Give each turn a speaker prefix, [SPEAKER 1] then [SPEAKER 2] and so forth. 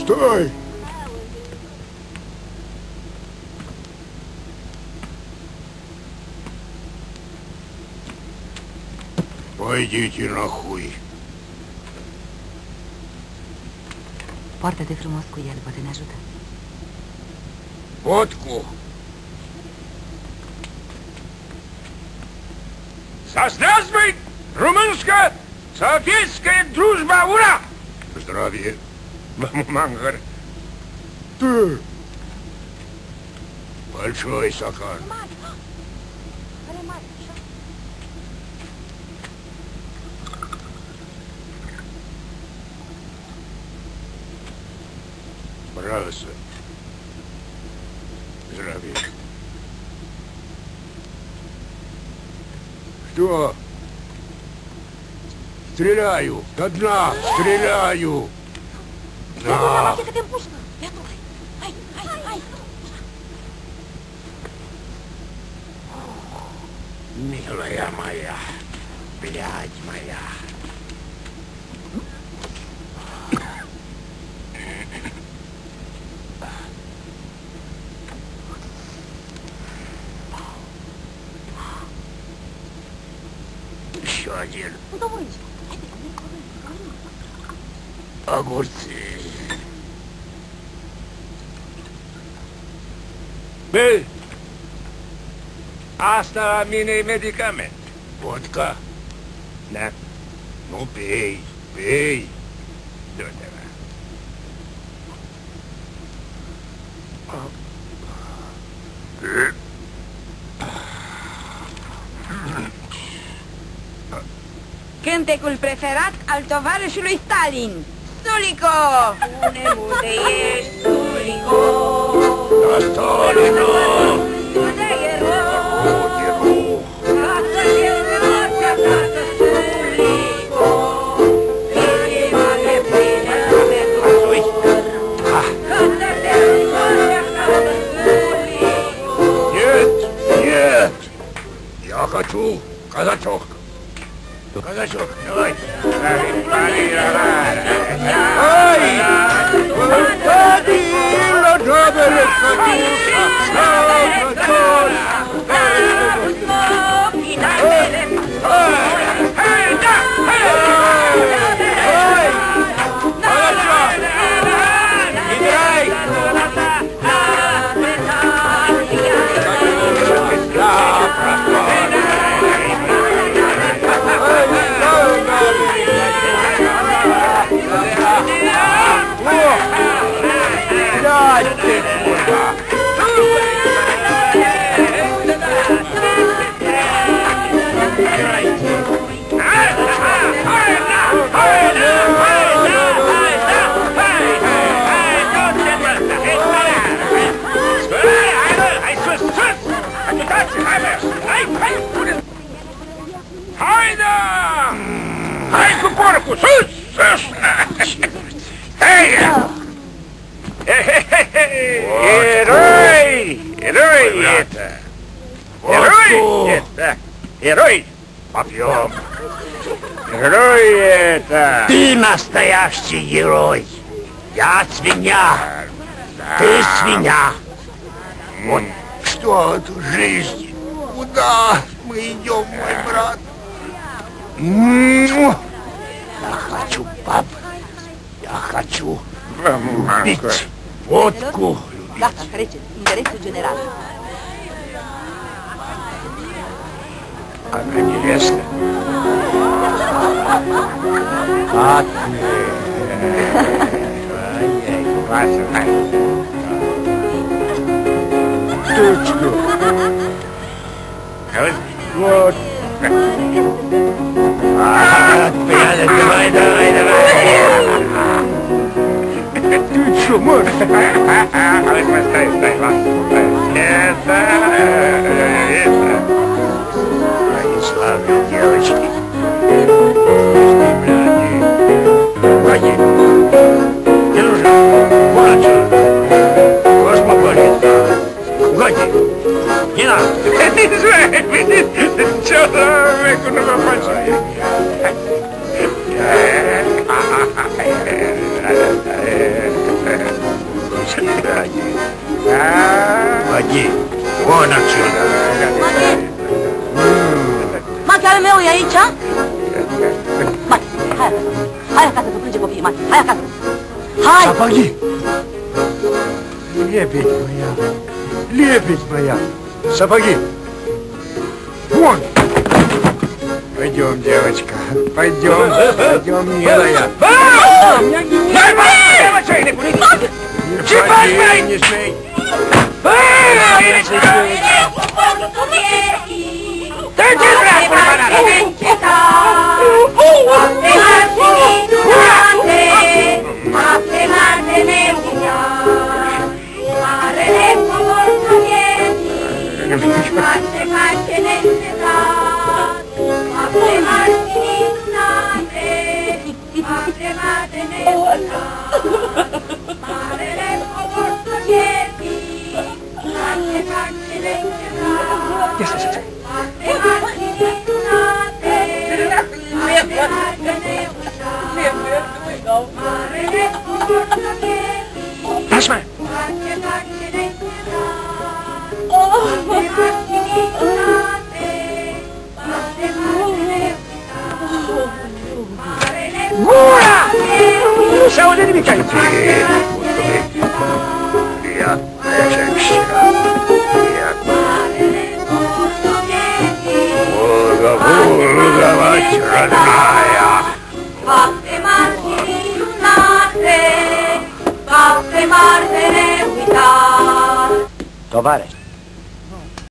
[SPEAKER 1] Стой! Păi, nahui.
[SPEAKER 2] Poartă-te frumos cu el, poate ne ajută.
[SPEAKER 1] Водку.
[SPEAKER 3] Со здравствует румынско-советская дружба! Ура!
[SPEAKER 1] Здравия.
[SPEAKER 3] Мангар.
[SPEAKER 1] Ты. Большой стакан. Брался. Здравия. Что? Стреляю! До дна! Стреляю! Да! Милая моя, блядь моя. Еще один. Огурцы.
[SPEAKER 3] Băi, asta la mine e medicament.
[SPEAKER 1] Водка?
[SPEAKER 3] Da?
[SPEAKER 1] Ну пей, пей.
[SPEAKER 3] Du-te, mă.
[SPEAKER 2] Cântecul preferat al tovarășului Stalin. Sulico! Unde ești, Sulico?
[SPEAKER 1] La Stalina!
[SPEAKER 2] Unde e rău?
[SPEAKER 1] Unde rău?
[SPEAKER 2] Lasă-te roce acasă, Sulico! Inima de plină de dor. Lasă-te roce acasă, Sulico!
[SPEAKER 1] Нет, нет. Я хочу казачок. Казачок, давай. Ай! Владимир Джабелев,
[SPEAKER 3] Hai cu porcul! Sus! Sus! Eroi! Eroi! Eroi! Eroi!
[SPEAKER 1] Попьем.
[SPEAKER 3] Герой это!
[SPEAKER 1] Ты настоящий герой. Я свинья. Ты свинья. Вот что это жизнь. Куда мы идем, мой брат? Я хочу, пап. Я хочу пить водку.
[SPEAKER 2] Gata, trece. Interesul general.
[SPEAKER 1] Она невеста. Как Точка. Вот. Давай, давай, давай. Ты что, Маш?
[SPEAKER 3] Стой, стой, это...
[SPEAKER 1] Мои славные девочки. Ваня, не нужно. Вот отсюда. Ваш поболит. Ваня, не надо.
[SPEAKER 3] Человеку на попадение.
[SPEAKER 1] Buona ciudad.
[SPEAKER 2] Mati, al meu e aici? Mati, hai acasă. Hai acasă, să plânge copiii, Mati. Hai acasă. Hai!
[SPEAKER 1] Сапоги! Лепить моя. Лепить моя. Сапоги. Вон! Пойдем, девочка. Пойдем, пойдем, милая. Не смей! Asma! Buona! Non siamo dedicati. Via, Volga, vai, родная. Tovarăși,